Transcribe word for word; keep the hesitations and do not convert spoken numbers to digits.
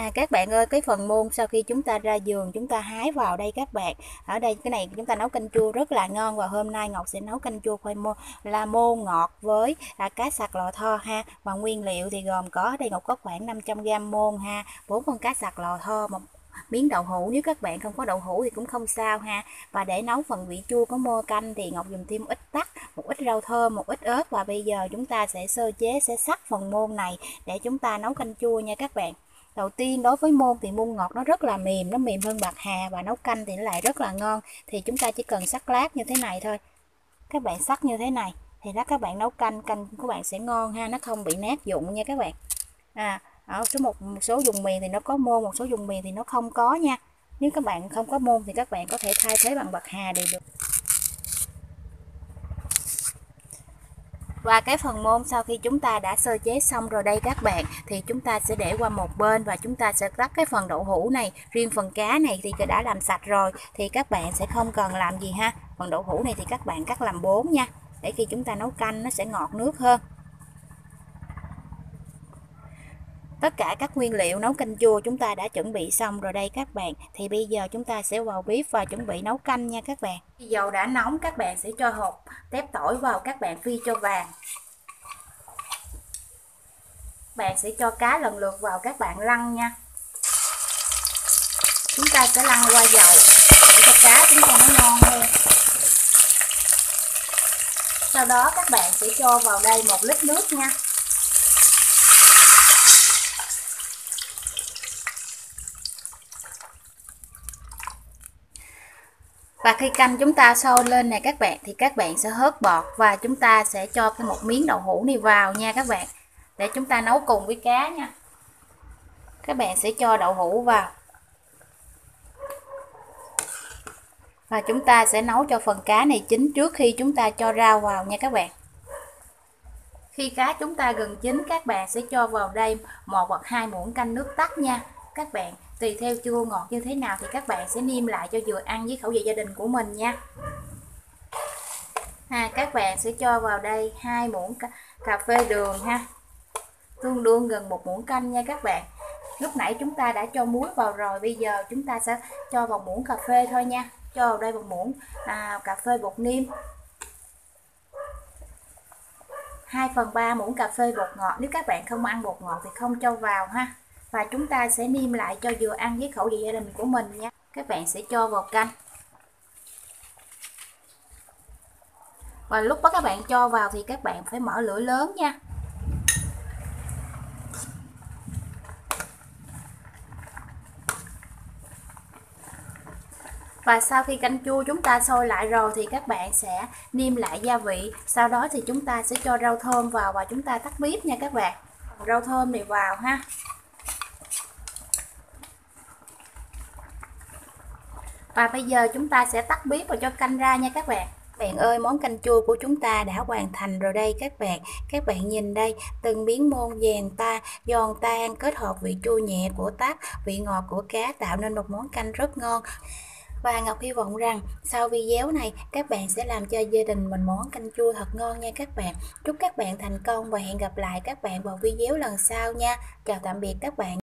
À, các bạn ơi, cái phần môn sau khi chúng ta ra vườn chúng ta hái vào đây các bạn. Ở đây cái này chúng ta nấu canh chua rất là ngon, và hôm nay Ngọc sẽ nấu canh chua khoai môn là môn ngọt với à, cá sặc lò tho ha. Và nguyên liệu thì gồm có đây, Ngọc có khoảng năm trăm gam môn ha, bốn con cá sặc lò tho, một miếng đậu hũ, nếu các bạn không có đậu hũ thì cũng không sao ha. Và để nấu phần vị chua của mô canh thì Ngọc dùng thêm một ít tắc, một ít rau thơm, một ít ớt. Và bây giờ chúng ta sẽ sơ chế, sẽ sắc phần môn này để chúng ta nấu canh chua nha các bạn. Đầu tiên đối với môn thì môn ngọt nó rất là mềm, nó mềm hơn bạc hà, và nấu canh thì nó lại rất là ngon. Thì chúng ta chỉ cần sắc lát như thế này thôi. Các bạn sắc như thế này thì đó, các bạn nấu canh, canh của bạn sẽ ngon ha, nó không bị nát dụng nha các bạn. À, ở số một, một số vùng miền thì nó có môn, một số vùng miền thì nó không có nha. Nếu các bạn không có môn thì các bạn có thể thay thế bằng bạc hà đều được. Và cái phần môn sau khi chúng ta đã sơ chế xong rồi đây các bạn, thì chúng ta sẽ để qua một bên và chúng ta sẽ cắt cái phần đậu hũ này. Riêng phần cá này thì đã làm sạch rồi thì các bạn sẽ không cần làm gì ha. Phần đậu hũ này thì các bạn cắt làm bốn nha, để khi chúng ta nấu canh nó sẽ ngọt nước hơn. Tất cả các nguyên liệu nấu canh chua chúng ta đã chuẩn bị xong rồi đây các bạn. Thì bây giờ chúng ta sẽ vào bếp và chuẩn bị nấu canh nha các bạn. Khi dầu đã nóng, các bạn sẽ cho hột tép tỏi vào, các bạn phi cho vàng. Bạn sẽ cho cá lần lượt vào, các bạn lăn nha. Chúng ta sẽ lăn qua dầu để cho cá chúng ta nó ngon hơn. Sau đó các bạn sẽ cho vào đây một lít nước nha. Và khi canh chúng ta sôi lên này các bạn, thì các bạn sẽ hớt bọt và chúng ta sẽ cho cái một miếng đậu hũ này vào nha các bạn, để chúng ta nấu cùng với cá nha. Các bạn sẽ cho đậu hũ vào và chúng ta sẽ nấu cho phần cá này chín trước khi chúng ta cho rau vào nha các bạn. Khi cá chúng ta gần chín, các bạn sẽ cho vào đây một hoặc hai muỗng canh nước tắc nha. Các bạn tùy theo chua ngọt như thế nào thì các bạn sẽ nêm lại cho vừa ăn với khẩu vị gia đình của mình nha. À, các bạn sẽ cho vào đây hai muỗng cà, cà phê đường ha, tương đương gần một muỗng canh nha các bạn. Lúc nãy chúng ta đã cho muối vào rồi, bây giờ chúng ta sẽ cho vào muỗng cà phê thôi nha. Cho vào đây một muỗng à, cà phê bột nêm, hai phần ba muỗng cà phê bột ngọt, nếu các bạn không ăn bột ngọt thì không cho vào ha. Và chúng ta sẽ nêm lại cho vừa ăn với khẩu vị gia đình của mình nha. Các bạn sẽ cho vào canh. Và lúc đó các bạn cho vào thì các bạn phải mở lửa lớn nha. Và sau khi canh chua chúng ta sôi lại rồi thì các bạn sẽ nêm lại gia vị. Sau đó thì chúng ta sẽ cho rau thơm vào và chúng ta tắt bếp nha các bạn. Rau thơm này vào ha. Và bây giờ chúng ta sẽ tắt bếp và cho canh ra nha các bạn. Bạn ơi, món canh chua của chúng ta đã hoàn thành rồi đây các bạn. Các bạn nhìn đây, từng miếng môn vàng ta, giòn tan kết hợp vị chua nhẹ của tắc, vị ngọt của cá tạo nên một món canh rất ngon. Và Ngọc hy vọng rằng sau video này các bạn sẽ làm cho gia đình mình món canh chua thật ngon nha các bạn. Chúc các bạn thành công và hẹn gặp lại các bạn vào video lần sau nha. Chào tạm biệt các bạn.